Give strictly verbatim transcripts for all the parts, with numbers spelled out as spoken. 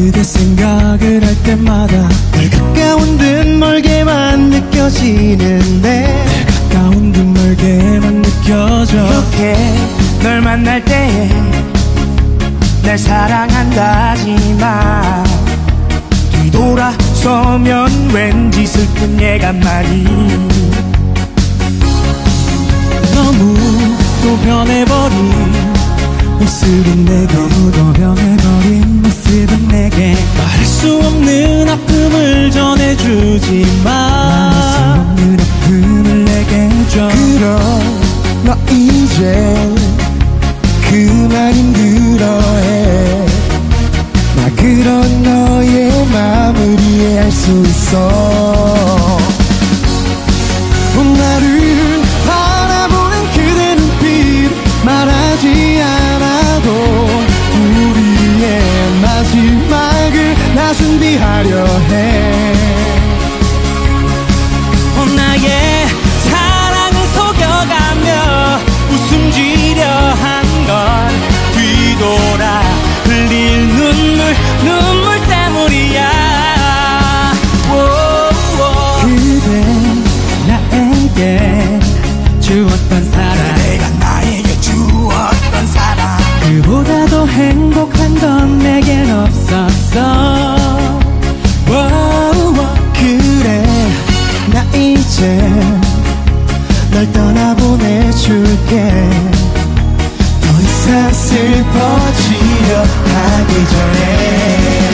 그대 생각을 할 때마다 널 가까운 듯 멀게만 느껴지는데 가까운 듯 멀게만 느껴져. 이렇게 널 만날 때에 날 사랑한다지만 뒤돌아서면 왠지 슬픈 예감만이. 너무 또 변해버린 모습은 내게, 너무 더 변해버린 모습은 내게 말할 수 없는 아픔을 전해주지만 말할 수 없는 아픔을 내게 줘. 그럼 너 이제 그만 힘들어해. 나 그런 너의 마음을 이해할 수 있어. 나를 바라보는 그대 눈빛 말하지 않아도 우리의 마지막을 나 준비하려 해. 어, 나의 사랑을 속여가며 웃음 지려 한 건 뒤돌아 흘릴 눈물 눈물 때문이야. 그대 나에게 주었던 사랑, 내가 나에게 주었던 사랑, 그보다 더 행복한 건 내겐 없었어. 그래 나 이제 널 떠나보내줄게. 더 이상 슬퍼지려 하기 전에.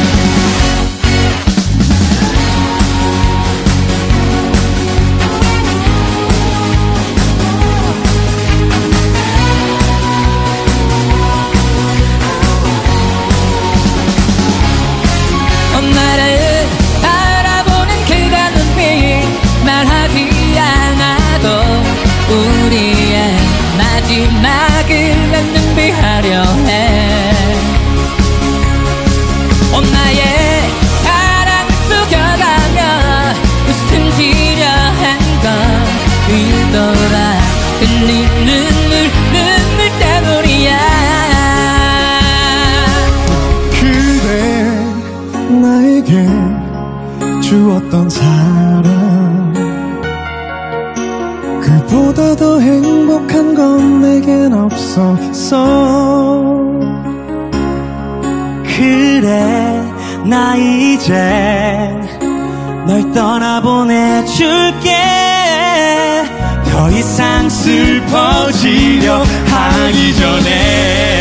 나를 바라보는 그가 눈빛 말하지 않아도 우리의 마지막을 난 준비하려 해. 어, 나의 사랑을 속여가며 웃음 지려 한 건 뒤돌아 흘린 눈물 눈물 때문이야. 나에게 주었던 사랑, 그보다 더 행복한 건 내겐 없었어. 그래 나 이제 널 떠나보내줄게. 더 이상 슬퍼지려 하기 전에.